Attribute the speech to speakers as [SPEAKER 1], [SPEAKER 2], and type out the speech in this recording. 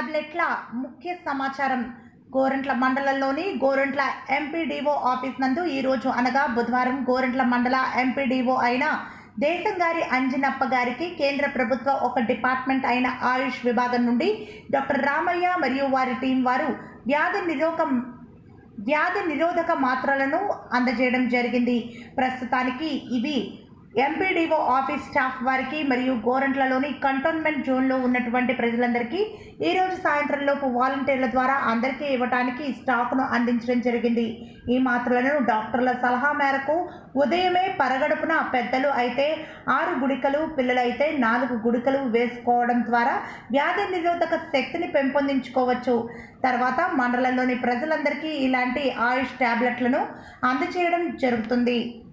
[SPEAKER 1] టాబ్లెట్ల ముఖ్య సమాచారం. గోరంట్ల మండలంలోని గోరంట్ల ఎంపీడీఓ ఆఫీస్ నందు ఈరోజు అనగా బుధవారం గోరంట్ల మండల ఎంపీడీఓ అయిన దేశంగారి అంజనప్ప గారికి కేంద్ర ప్రభుత్వ ఒక డిపార్ట్మెంట్ అయిన ఆయుష్ విభాగం నుండి డాక్టర్ రామయ్య మరియు వారి టీం వారు వ్యాధి నిరోధక మాత్రలను అందజేయడం జరిగింది. ప్రస్తుతానికి ఇవి ఎంపీడీఓ ఆఫీస్ స్టాఫ్ వారికి మరియు గోరంట్లలోని కంటోన్మెంట్ జోన్లో ఉన్నటువంటి ప్రజలందరికీ ఈరోజు సాయంత్రంలోపు వాలంటీర్ల ద్వారా అందరికీ ఇవ్వడానికి స్టాక్ను అందించడం జరిగింది. ఈ మాత్రలను డాక్టర్ల సలహా మేరకు ఉదయమే పరగడుపున పెద్దలు అయితే 6 గుడికలు, పిల్లలైతే 4 గుడికలు వేసుకోవడం ద్వారా వ్యాధి నిరోధక శక్తిని పెంపొందించుకోవచ్చు. తర్వాత మండలంలోని ప్రజలందరికీ ఇలాంటి ఆయుష్ టాబ్లెట్లను అందజేయడం జరుగుతుంది.